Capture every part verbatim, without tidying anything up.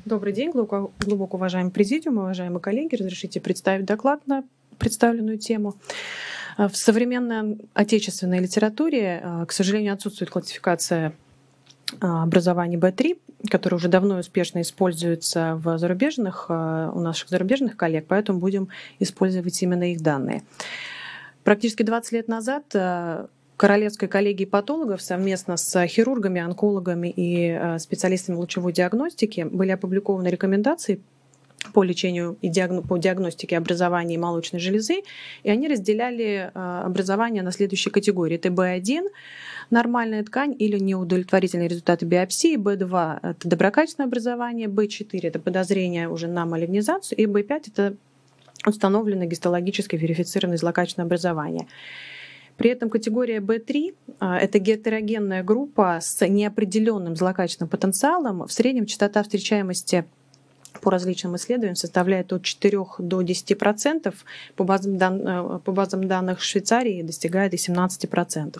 Добрый день, глубоко, глубоко уважаемый президиум, уважаемые коллеги. Разрешите представить доклад на представленную тему. В современной отечественной литературе, к сожалению, отсутствует классификация образования бэ три, которая уже давно успешно используется в зарубежных, у наших зарубежных коллег, поэтому будем использовать именно их данные. Практически двадцать лет назад Королевской коллегией патологов совместно с хирургами, онкологами и специалистами лучевой диагностики были опубликованы рекомендации по лечению и диагно- по диагностике образования молочной железы, и они разделяли образование на следующие категории. Это бэ один – нормальная ткань или неудовлетворительные результаты биопсии, бэ два – это доброкачественное образование, бэ четыре – это подозрение уже на малигнизацию, и бэ пять – это установленное гистологически верифицированное злокачественное образование. При этом категория бэ три – это гетерогенная группа с неопределенным злокачественным потенциалом. В среднем частота встречаемости по различным исследованиям составляет от четырёх до десяти процентов, по базам, дан... по базам данных Швейцарии достигает и семнадцати процентов.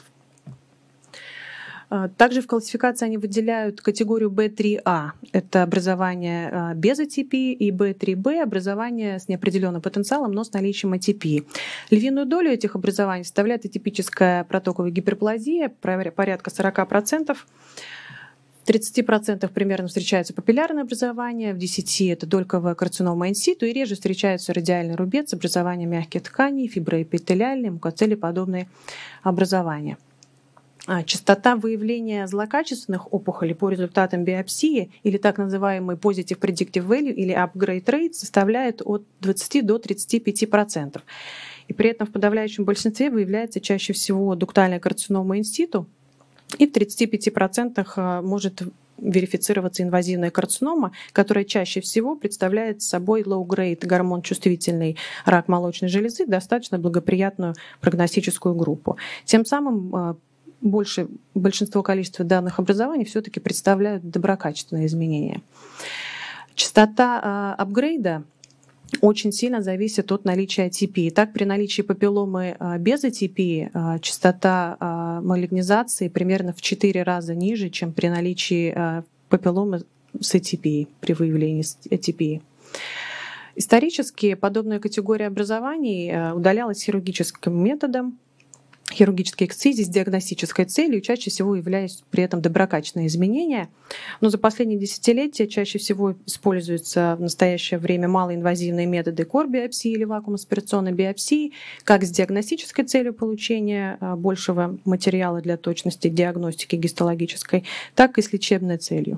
Также в классификации они выделяют категорию бэ три а – это образование без атипии, и бэ три бэ – образование с неопределенным потенциалом, но с наличием атипии. Львиную долю этих образований составляет атипическая протоковая гиперплазия, порядка сорока процентов. В тридцати процентах примерно встречается папиллярное образование, в десяти процентах это дольковая карцинома инситу, и реже встречаются радиальный рубец, образование мягких тканей, фиброэпителиальные, мукоцелеподобные образования. Частота выявления злокачественных опухолей по результатам биопсии или так называемый positive predictive value или upgrade rate составляет от двадцати до тридцати пяти процентов. И при этом в подавляющем большинстве выявляется чаще всего дуктальная карцинома инситу, и в тридцати пяти процентах может верифицироваться инвазивная карцинома, которая чаще всего представляет собой low-grade гормон-чувствительный рак молочной железы, достаточно благоприятную прогностическую группу. Тем самым больше, большинство количества данных образований все-таки представляют доброкачественные изменения. Частота апгрейда очень сильно зависит от наличия атипии. Так, при наличии папилломы без атипии частота малигнизации примерно в четыре раза ниже, чем при наличии папилломы с атипией, при выявлении атипии. Исторически подобная категория образований удалялась хирургическим методом, хирургические эксцизии с диагностической целью, чаще всего являясь при этом доброкачественные изменения. Но за последние десятилетия чаще всего используются в настоящее время малоинвазивные методы кор-биопсии или вакуум-аспирационной биопсии, как с диагностической целью получения большего материала для точности диагностики гистологической, так и с лечебной целью.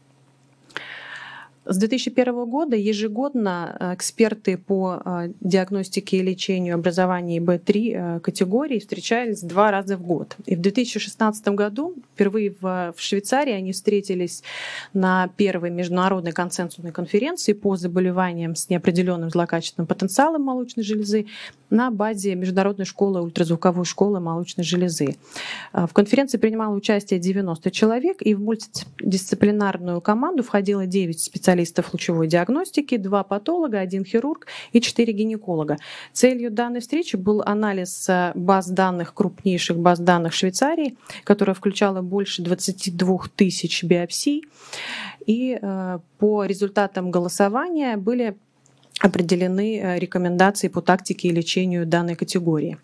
С две тысячи первого года ежегодно эксперты по диагностике и лечению образований бэ три категории встречались два раза в год. И в две тысячи шестнадцатом году впервые в Швейцарии они встретились на первой международной консенсусной конференции по заболеваниям с неопределенным злокачественным потенциалом молочной железы на базе Международной школы ультразвуковой школы молочной железы. В конференции принимало участие девяносто человек, и в мультидисциплинарную команду входило девять специалистов специалистов лучевой диагностики, два патолога, один хирург и четыре гинеколога. Целью данной встречи был анализ баз данных, крупнейших баз данных Швейцарии, которая включала больше двадцати двух тысяч биопсий. И по результатам голосования были определены рекомендации по тактике и лечению данной категории.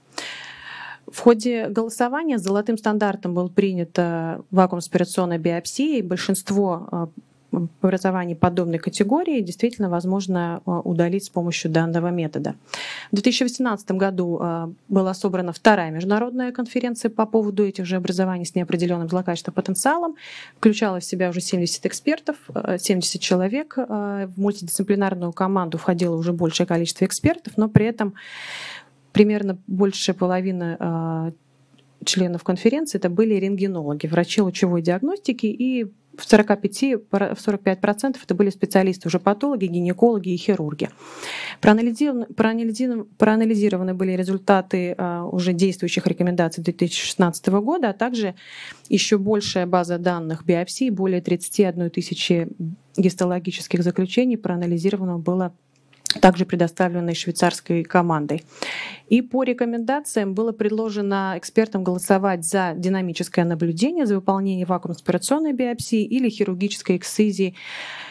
В ходе голосования золотым стандартом был принят вакуум-аспирационная биопсия, и большинство образований подобной категории действительно возможно удалить с помощью данного метода. В две тысячи восемнадцатом году была собрана вторая международная конференция по поводу этих же образований с неопределенным злокачественным потенциалом. Включала в себя уже семьдесят экспертов, семьдесят человек. В мультидисциплинарную команду входило уже большее количество экспертов, но при этом примерно больше половины членов конференции это были рентгенологи, врачи лучевой диагностики, и в сорок пять - сорок пять процентов это были специалисты, уже патологи, гинекологи и хирурги. Проанализированы, проанализированы, проанализированы были результаты уже действующих рекомендаций две тысячи шестнадцатого года, а также еще большая база данных биопсий, более тридцати одной тысячи гистологических заключений проанализировано было также предоставленной швейцарской командой. И по рекомендациям было предложено экспертам голосовать за динамическое наблюдение, за выполнение вакуум-аспирационной биопсии или хирургической эксцизии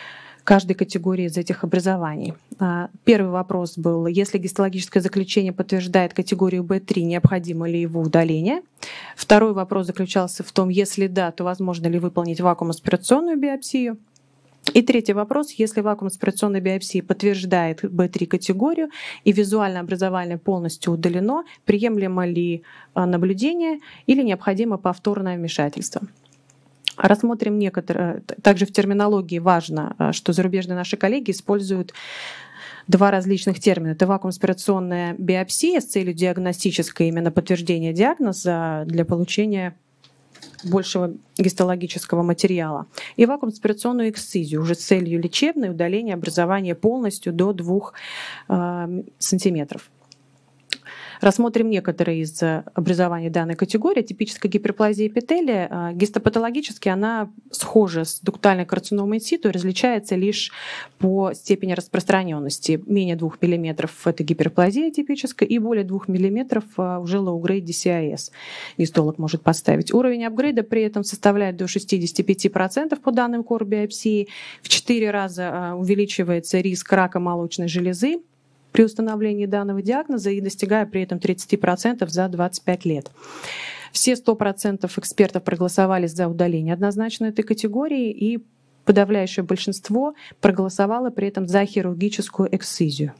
каждой категории из этих образований. Первый вопрос был: если гистологическое заключение подтверждает категорию бэ три, необходимо ли его удаление? Второй вопрос заключался в том: если да, то возможно ли выполнить вакуум-аспирационную биопсию? И третий вопрос: если вакуум-аспирационная биопсия подтверждает бэ три категорию и визуальное образование полностью удалено, приемлемо ли наблюдение или необходимо повторное вмешательство? Рассмотрим некоторые. Также в терминологии важно, что зарубежные наши коллеги используют два различных термина. Это вакуум-аспирационная биопсия с целью диагностической именно подтверждения диагноза для получения большего гистологического материала. И вакуум-аспирационную эксцизию уже с целью лечебной удаления образования полностью до двух э, сантиметров. Рассмотрим некоторые из образований данной категории. Типическая гиперплазия эпителия. Гистопатологически она схожа с дуктальной карциномой инситу и различается лишь по степени распространенности. Менее двух миллиметров – это гиперплазия типическая, и более двух миллиметров уже low-grade ди си ай эс гистолог может поставить. Уровень апгрейда при этом составляет до шестидесяти пяти процентов по данным кор-биопсии. В четыре раза увеличивается риск рака молочной железы при установлении данного диагноза и достигая при этом тридцати процентов за двадцать пять лет. Все сто процентов экспертов проголосовали за удаление однозначно этой категории, и подавляющее большинство проголосовало при этом за хирургическую эксцизию.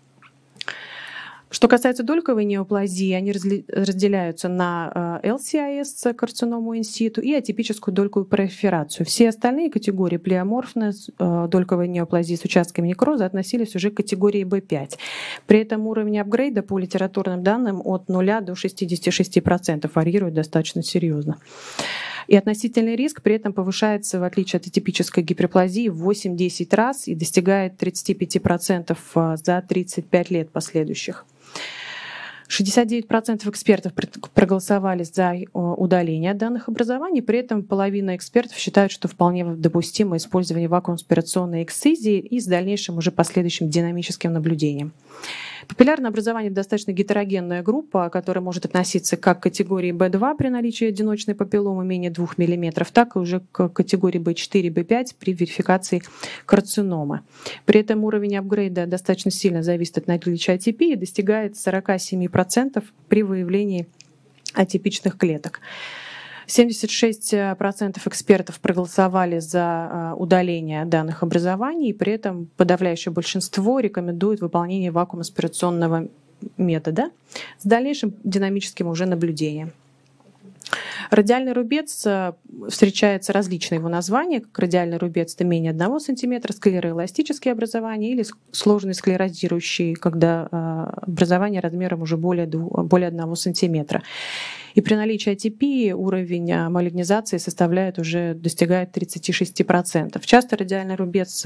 Что касается дольковой неоплазии, они разделяются на эл си ай эс, карциному инситу, и атипическую дольковую пролиферацию. Все остальные категории плеоморфной дольковой неоплазии с участками некроза относились уже к категории бэ пять. При этом уровень апгрейда по литературным данным от нуля до шестидесяти шести процентов варьирует достаточно серьезно. И относительный риск при этом повышается, в отличие от атипической гиперплазии, в восемь-десять раз и достигает тридцати пяти процентов за тридцать пять лет последующих. шестьдесят девять процентов экспертов проголосовали за удаление данных образований, при этом половина экспертов считают, что вполне допустимо использование вакуум-аспирационной эксцизии и с дальнейшим уже последующим динамическим наблюдением. Папиллярное образование – достаточно гетерогенная группа, которая может относиться как к категории бэ два при наличии одиночной папилломы менее двух миллиметров, так и уже к категории бэ четыре, бэ пять при верификации карциномы. При этом уровень апгрейда достаточно сильно зависит от наличия атипии и достигает сорока семи процентов при выявлении атипичных клеток. семьдесят шесть процентов экспертов проголосовали за удаление данных образований, и при этом подавляющее большинство рекомендует выполнение вакуум-аспирационного метода с дальнейшим динамическим уже наблюдением. Радиальный рубец встречается различные его названия, как радиальный рубец – это менее одного сантиметра, склероэластические образования или сложные склерозирующие, когда образование размером уже более, более одного сантиметра. И при наличии атипии уровень малигнизации составляет уже, достигает тридцати шести процентов. Часто радиальный рубец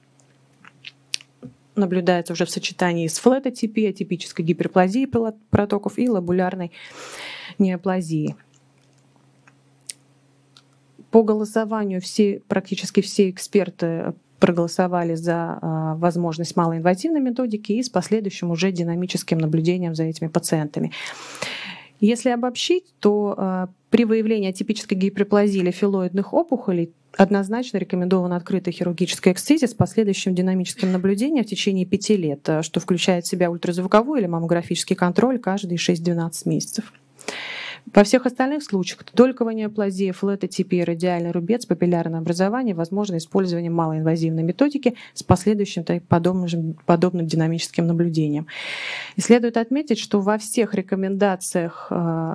наблюдается уже в сочетании с флет-атипией, атипической гиперплазией протоков и лобулярной неоплазией. По голосованию все, практически все эксперты проголосовали за э, возможность малоинвазивной методики и с последующим уже динамическим наблюдением за этими пациентами. Если обобщить, то э, при выявлении атипической гиперплазии или филоидных опухолей однозначно рекомендована открытая хирургическая эксцизия с последующим динамическим наблюдением в течение пяти лет, что включает в себя ультразвуковой или маммографический контроль каждые шесть-двенадцать месяцев. Во всех остальных случаях дольковая неоплазия, флет-атипия, радиальный рубец, папиллярное образование возможно использование малоинвазивной методики с последующим подобным, подобным динамическим наблюдением. И следует отметить, что во всех рекомендациях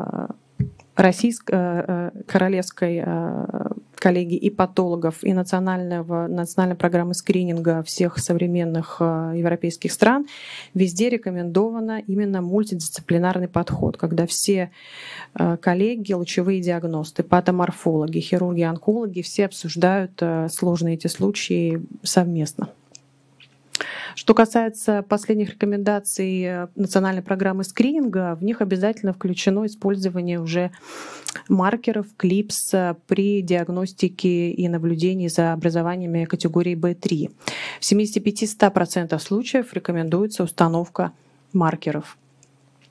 российской королевской коллегии и патологов, и национального, национальной программы скрининга всех современных европейских стран везде рекомендовано именно мультидисциплинарный подход, когда все коллеги, лучевые диагносты, патоморфологи, хирурги, онкологи все обсуждают сложные эти случаи совместно. Что касается последних рекомендаций национальной программы скрининга, в них обязательно включено использование уже маркеров клипс при диагностике и наблюдении за образованиями категории бэ три. В семидесяти пяти — ста процентах случаев рекомендуется установка маркеров.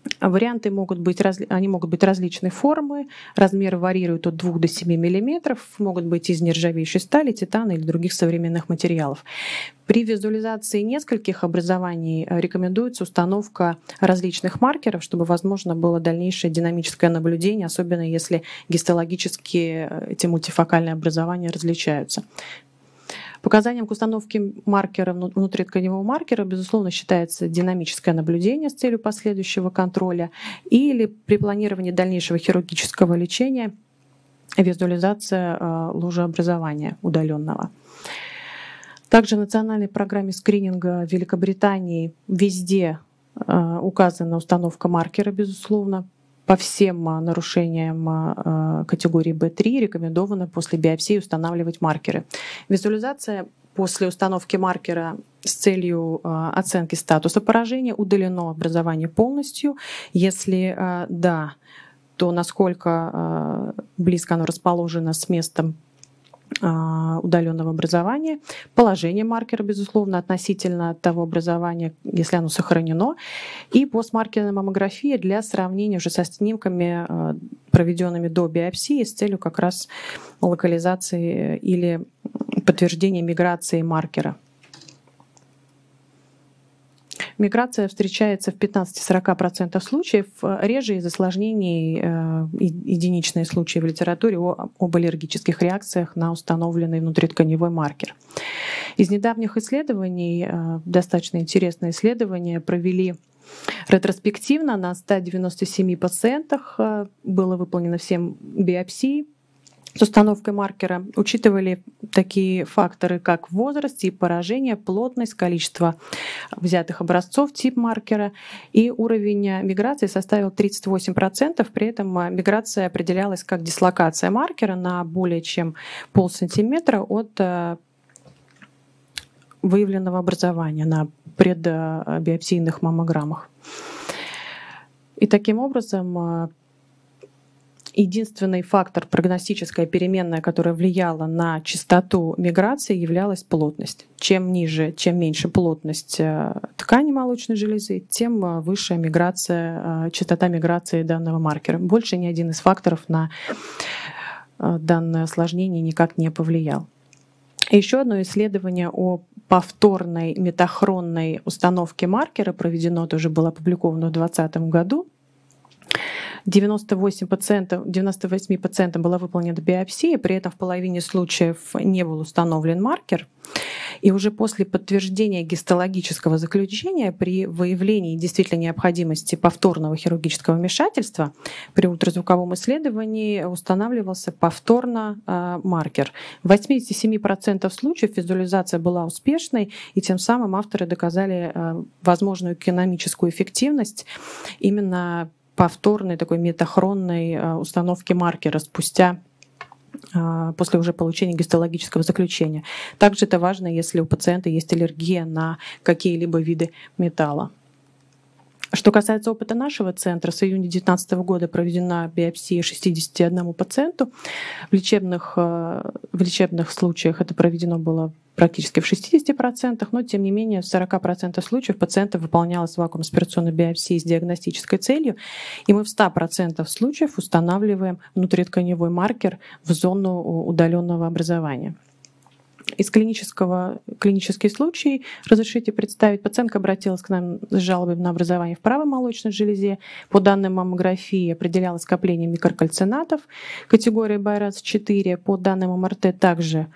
Варианты могут быть, они могут быть различной формы, размеры варьируют от двух до семи миллиметров, могут быть из нержавеющей стали, титана или других современных материалов. При визуализации нескольких образований рекомендуется установка различных маркеров, чтобы возможно было дальнейшее динамическое наблюдение, особенно если гистологически эти мультифокальные образования различаются. Показанием к установке маркера, внутритканевого маркера, безусловно, считается динамическое наблюдение с целью последующего контроля или при планировании дальнейшего хирургического лечения визуализация ложеобразования удаленного. Также в национальной программе скрининга Великобритании везде указана установка маркера, безусловно. По всем нарушениям категории бэ три рекомендовано после биопсии устанавливать маркеры. Визуализация после установки маркера с целью оценки статуса поражения: удалено образование полностью. Если да, то насколько близко оно расположено с местом удаленного образования, положение маркера, безусловно, относительно того образования, если оно сохранено, и постмаркерная маммография для сравнения уже со снимками, проведенными до биопсии, с целью как раз локализации или подтверждения миграции маркера. Миграция встречается в пятнадцати-сорока процентах случаев, реже из осложнений, единичные случаи в литературе об аллергических реакциях на установленный внутритканевой маркер. Из недавних исследований, достаточно интересное исследование, провели ретроспективно на ста девяноста семи пациентах, было выполнено семь биопсий с установкой маркера. Учитывали такие факторы, как возраст, тип поражения, плотность, количество взятых образцов, тип маркера, и уровень миграции составил тридцать восемь процентов. При этом миграция определялась как дислокация маркера на более чем полсантиметра от выявленного образования на предбиопсийных маммограммах. И таким образом единственный фактор, прогностическая переменная, которая влияла на частоту миграции, являлась плотность. Чем ниже, чем меньше плотность ткани молочной железы, тем выше миграция, частота миграции данного маркера. Больше ни один из факторов на данное осложнение никак не повлиял. Еще одно исследование о повторной метахронной установке маркера проведено, тоже было опубликовано в две тысячи двадцатом году. девяносто восемь процентов, девяносто восемь процентов была выполнена биопсия, при этом в половине случаев не был установлен маркер. И уже после подтверждения гистологического заключения при выявлении действительно необходимости повторного хирургического вмешательства при ультразвуковом исследовании устанавливался повторно э, маркер. В восьмидесяти семи процентах случаев визуализация была успешной, и тем самым авторы доказали э, возможную экономическую эффективность именно повторной такой метахронной установки маркера спустя, после уже получения гистологического заключения. Также это важно, если у пациента есть аллергия на какие-либо виды металла. Что касается опыта нашего центра, с июня две тысячи девятнадцатого года проведена биопсия шестидесяти одному пациенту. В лечебных, в лечебных случаях это проведено было практически в шестидесяти процентах, но тем не менее в сорока процентах случаев пациентов выполнялась вакуум-аспирационная биопсия с диагностической целью, и мы в ста процентах случаев устанавливаем внутритканевой маркер в зону удаленного образования. Из клинического, клинический случай, разрешите представить, пациентка обратилась к нам с жалобой на образование в правой молочной железе. По данным маммографии определялось скопление микрокальцинатов категории Байрац четыре. По данным эм эр тэ также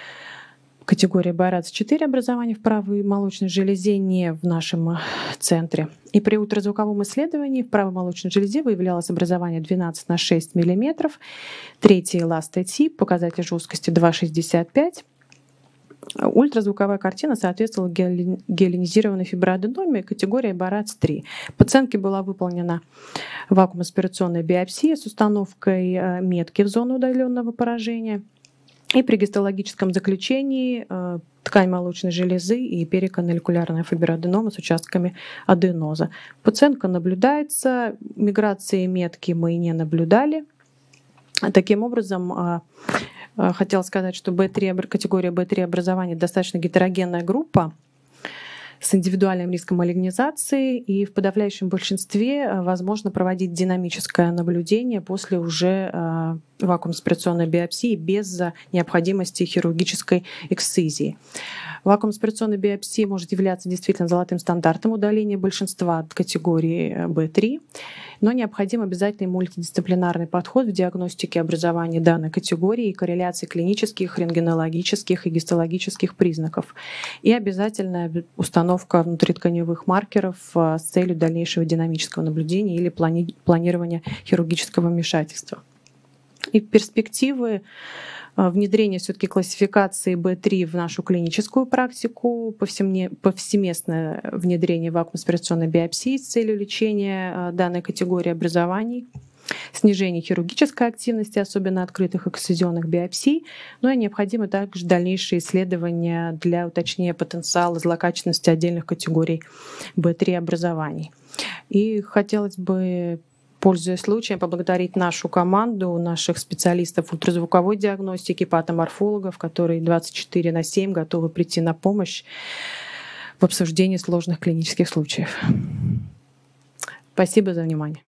категория Байрац четыре образования в правой молочной железе, не в нашем центре. И при ультразвуковом исследовании в правой молочной железе выявлялось образование двенадцать на шесть миллиметров, третий эластотип, показатель жесткости два шестьдесят пять. Ультразвуковая картина соответствовала гиалинизированной фиброаденоме категории Байрац три. Пациентке была выполнена вакуум-аспирационная биопсия с установкой метки в зону удаленного поражения. И при гистологическом заключении ткань молочной железы и периканаликулярная фиброаденома с участками аденоза. Пациентка наблюдается, миграции метки мы не наблюдали. Таким образом, хотела сказать, что бэ три, категория бэ три образования достаточно гетерогенная группа. с индивидуальным риском малигнизации, и в подавляющем большинстве возможно проводить динамическое наблюдение после уже вакуумно-аспирационной биопсии без необходимости хирургической эксцизии. Вакуумно-аспирационная биопсия может являться действительно золотым стандартом удаления большинства от категории бэ три, но необходим обязательный мультидисциплинарный подход в диагностике образования данной категории и корреляции клинических, рентгенологических и гистологических признаков, и обязательная установка внутритканевых маркеров с целью дальнейшего динамического наблюдения или плани- планирования хирургического вмешательства. И перспективы внедрения все-таки классификации бэ три в нашу клиническую практику, повсеместное внедрение вакуумно-аспирационной биопсии с целью лечения данной категории образований, снижение хирургической активности, особенно открытых эксцизионных биопсий, но и необходимы также дальнейшие исследования для уточнения потенциала злокачественности отдельных категорий бэ три образований. И хотелось бы, пользуясь случаем, поблагодарить нашу команду, наших специалистов ультразвуковой диагностики, патоморфологов, которые двадцать четыре на семь готовы прийти на помощь в обсуждении сложных клинических случаев. Спасибо за внимание.